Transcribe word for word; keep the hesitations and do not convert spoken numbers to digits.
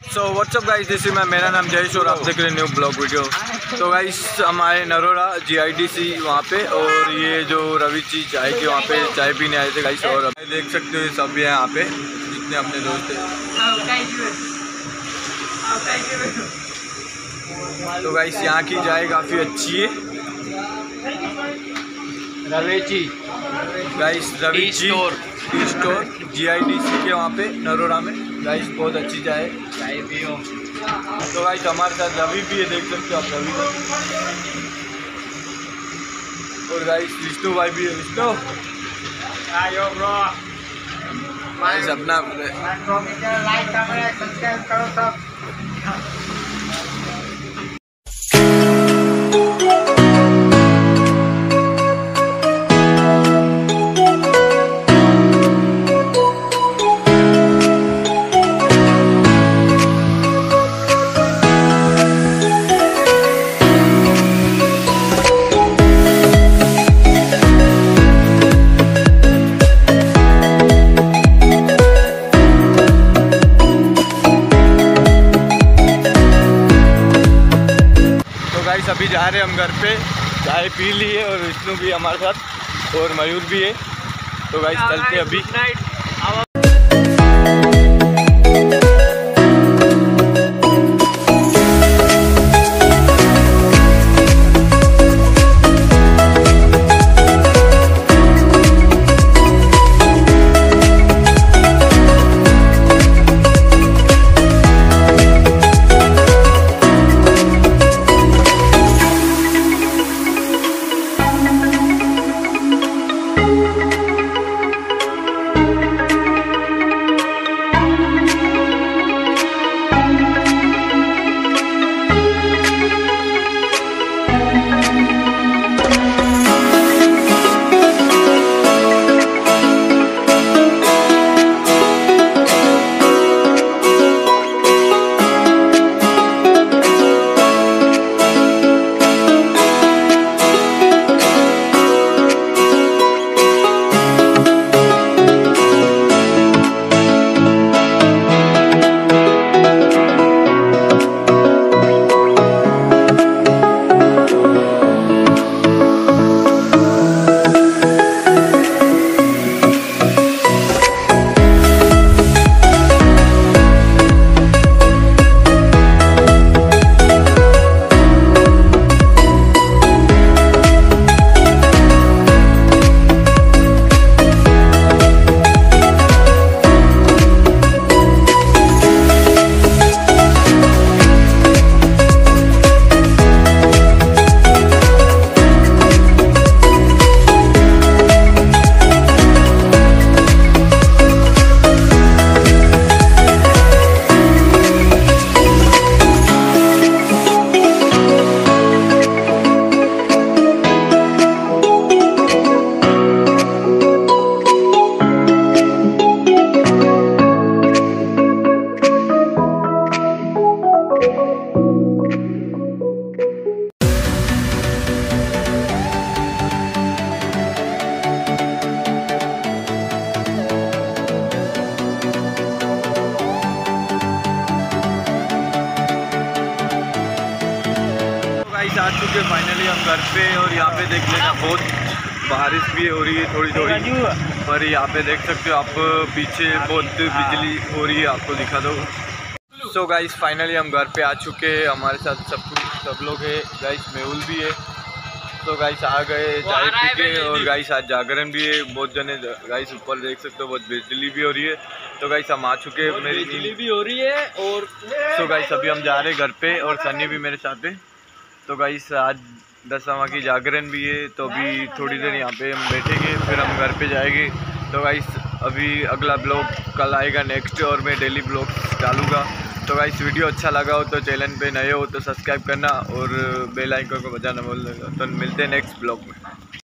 So WhatsApp guys, this is मैं मेरा नाम जयेश और आप देख रहे हैं न्यू ब्लॉग वीडियो। तो गाइस हम आए नरोड़ा जी आई डी सी वहाँ पे, और ये जो रवेची चाय के वहाँ पे चाय पीने आए थे गाइस। और आप देख सकते हो सब है यहाँ पे जितने अपने दोस्त हैं। तो गाइस यहाँ की चाय काफ़ी अच्छी है। Ravechi guys Ravechi tea store G I D C के वहाँ पे नरोड़ा में गाइस बहुत अच्छी चाय चाय पियो। तो गाइस हमारे साथ रवि भी है, देख सकते हो आप रवि। और गाइस विष्णु भाई भी है। विष्णु आयो ब्रो, गाइस अपना लाइक सब्सक्राइब करो सब। अभी जा रहे हैं हम घर पे, चाय पी ली है और विष्णु भी हमारे साथ और मयूर भी है। तो गाइस चलते अभी। आ चुके फाइनली हम घर पे, और यहाँ पे देख लेना बहुत बारिश भी हो रही है थोड़ी थोड़ी, पर यहाँ पे देख सकते हो आप पीछे बहुत बिजली हो रही है, आपको दिखा दो। सो गाइस फाइनली हम घर पे आ चुके हैं, हमारे साथ सब सब लोग हैं गाइस, मेहुल भी है। तो गाइस आ गए चाय पी के, और गाइस आज जागरण भी है, बहुत जने गाइस ऊपर देख सकते हो बहुत बिजली भी हो रही है। तो गाइस हम आ चुके हैं, मेरी बिजली भी हो रही है। और सो गाइस अभी हम जा रहे हैं घर पे, और सन्नी भी मेरे साथ है। तो गाइस आज दसवां की जागरण भी है, तो अभी थोड़ी देर यहाँ पे हम बैठेंगे, फिर हम घर पे जाएंगे। तो गाइस अभी अगला ब्लॉग कल आएगा नेक्स्ट, और मैं डेली ब्लॉग डालूँगा। तो गाइस वीडियो अच्छा लगा हो तो चैनल पे नए हो तो सब्सक्राइब करना और बेल आइकन को बजाना बोल देना। तो मिलते हैं नेक्स्ट ब्लॉग में।